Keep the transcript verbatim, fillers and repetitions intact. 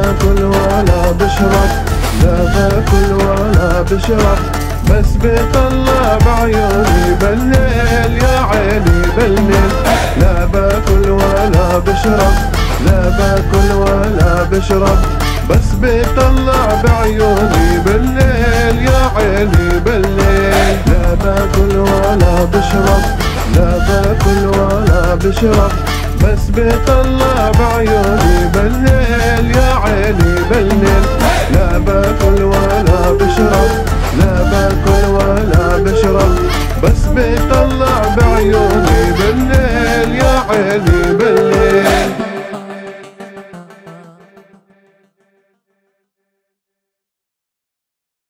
باكل ولا بشرب، لا باكل ولا بشرب، بس بطلع بعيوني بالليل يا عيني بالليل. لا باكل ولا بشرب، لا باكل ولا بشرب، بس بطلع بعيوني بالليل يا عيني بالليل. لا باكل ولا بشرب، لا باكل ولا بشرب، بس بطلع بعيوني بالليل يا عيني بالليل. لا باكل ولا بشرب، لا باكل ولا بشرب، بس بطلع بعيوني بالليل يا عيني